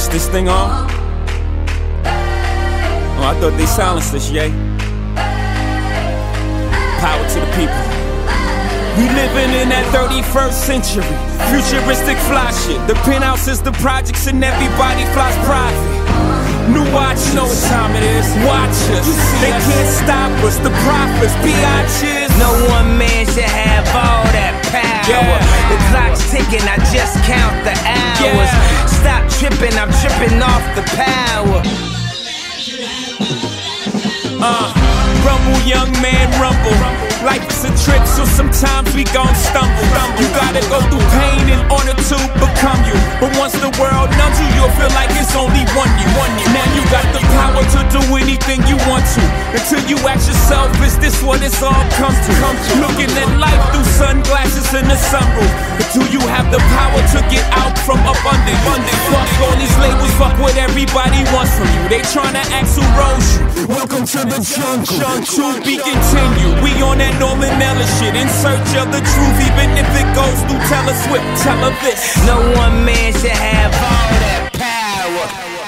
this thing on? Oh, I thought they silenced us, yay. Power to the people. We living in that 31st century, futuristic fly shit. The penthouses, the projects, and everybody flies private. New watch, you know what time it is. Watch us, they can't stop us. The prophets, biatches. No one man should have all that power. The clock's ticking, I just count the hours. Stop tripping, I'm tripping off the power. Rumble, young man, rumble. Life is a trip, so sometimes we gon' stumble. You gotta go through pain in order to become you. But once the world numbs you, you'll feel like it's only one you. Now you got the power to do anything you want to. Until you ask yourself, is this what it's all come to? Looking at life through sunglasses in the sunroof. But do you have the power to get out from up under? Fuck all these labels, fuck what everybody wants from you. They tryna ask who rose you. Welcome to the jungle. To be continued. We on that Norman Miller shit, in search of the truth, even if it goes through Taylor Swift. Tell her this: no one man should have all that power.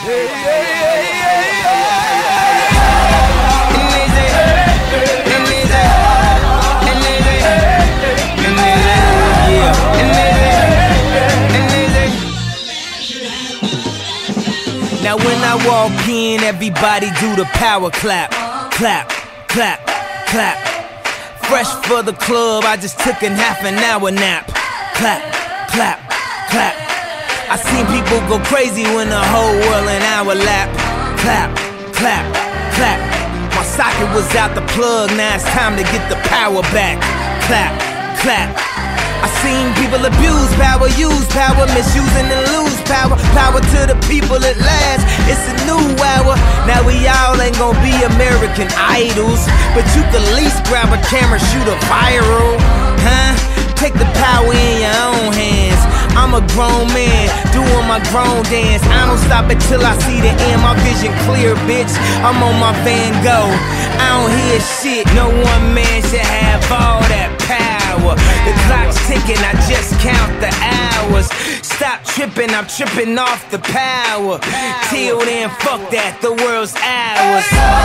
Now when I walk in, everybody do the power clap, clap, clap, clap. Fresh for the club, I just took a half an hour nap. Clap, clap, clap. I seen people go crazy when the whole world in our lap. Clap, clap, clap. My socket was out the plug, now it's time to get the power back. Clap, clap. I seen people abuse power, use power, misusing and lose power. Power to the people at last, it's a new hour. Now we all ain't gonna be American Idols, but you can at least grab a camera, shoot a viral, huh? Take the power in your own hands. I'm a grown man, doing my grown dance. I don't stop until I see the end, my vision clear, bitch. I'm on my Van Gogh, I don't hear shit. No one man should have all that power. The clock's ticking, I just count the hours. Stop tripping, I'm tripping off the power. Till then, fuck that, the world's ours.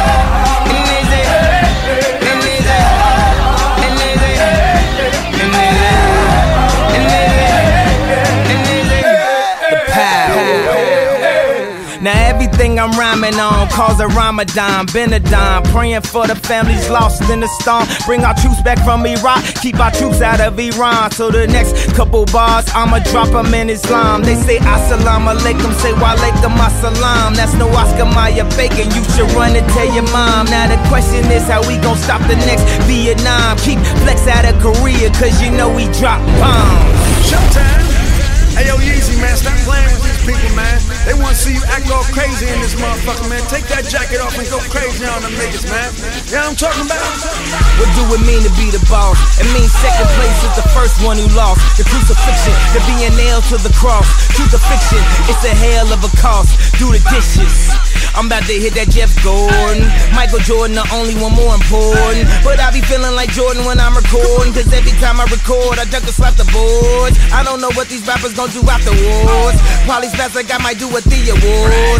Now everything I'm rhyming on calls a Ramadan, been a dime. Praying for the families lost in the storm. Bring our troops back from Iraq, keep our troops out of Iran. So the next couple bars, I'ma drop them in Islam. They say assalamu alaikum, say wa alaikum assalam. That's no Oscar Mayer bacon, you should run and tell your mom. Now the question is how we gon' stop the next Vietnam. Keep flex out of Korea, cause you know we drop bombs. Showtime. Hey yo, Yeezy, man, stop playing with these people, man. They want to see you act all crazy in this motherfucker, man. Take that jacket off and go crazy on them niggas, man. You know what I'm talking about? What do it mean to be the boss? It means second place is the first one who lost. The crucifixion, to being nailed to the cross. Truth or fiction, it's a hell of a cost. Do the dishes. I'm about to hit that Jeff Gordon. Michael Jordan, the only one more important. But I be feeling like Jordan when I'm recording, cause every time I record, I duck and slap the boards. I don't know what these rappers gon' do afterwards. Probably best like I might do at the awards.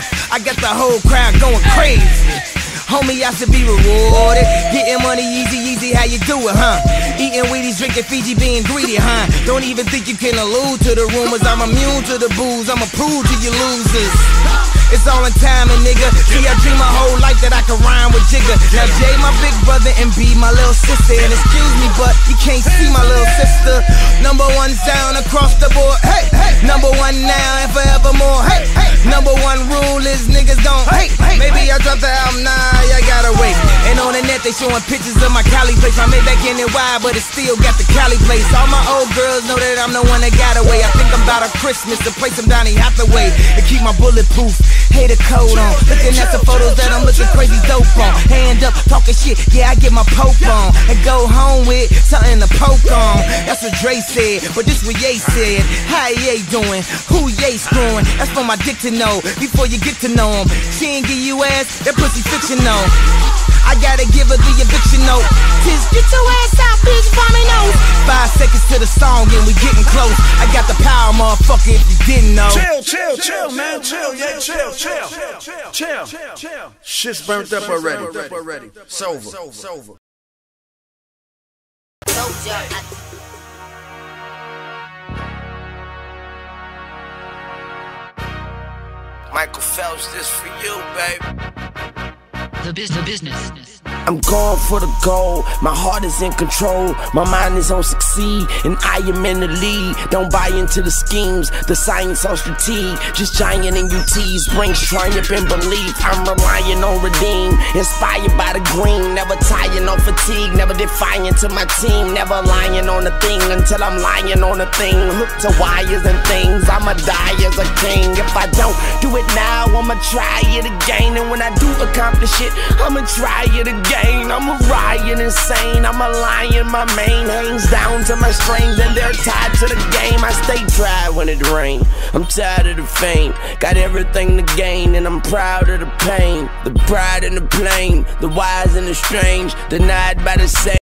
I got the whole crowd going crazy. Homie, I should be rewarded. Getting money easy, how you do it, huh? Eating Wheaties, drinking Fiji, being greedy, huh? Don't even think you can allude to the rumors. I'm immune to the booze, I'ma prove to you losers. It's all in timing, nigga. See, I dream my whole life that I could rhyme with Jigga. Now Jay, my big brother, and B, my little sister. And excuse me, but you can't see my little sister. Number one sound across the board, hey, hey. Number one now and forevermore, hey, hey. Number one rule is niggas gon' hate. Maybe I dropped the album, nah, I gotta wait. And on the net they showing pictures of my Cali place. I made back in it wide, but it still got the Cali place. All my old girls know that I'm the one that got away. I think I'm about a Christmas to play some Donny Hathaway and keep my bulletproof. Hater coat on, looking at the photos that I'm looking crazy dope on. Hand up, talking shit, yeah, I get my poke on. And go home with something to poke on. That's what Dre said, but this what Ye said. How Ye doing? Who Ye screwing? That's for my dick to know, before you get to know him. She ain't give you ass, that pussy fictional. I gotta give her the eviction note. Just get your ass out, bitch, vomit nose. 5 seconds to the song and we getting close. I got the power, motherfucker, if you didn't know. Chill, man, chill, yeah, chill. Shit's burnt up already. Sober. Michael Phelps, this for you, baby. The business. I'm going for the goal, my heart is in control, my mind is on succeed, and I am in the lead. Don't buy into the schemes, the science on strategy, just giant in UTs, brings triumph and belief. I'm relying on redeem, inspired by the green, never tiring on fatigue, never defying to my team, never lying on a thing until I'm lying on a thing, hooked to wires and things. I'ma die as a king. If I don't do it now, I'ma try it again, and when I do accomplish it, I'ma try it again. I'm a riot insane, I'm a lion, my mane hangs down to my strings and they're tied to the game. I stay dry when it rains, I'm tired of the fame, got everything to gain and I'm proud of the pain. The pride and the plain, the wise and the strange, denied by the same.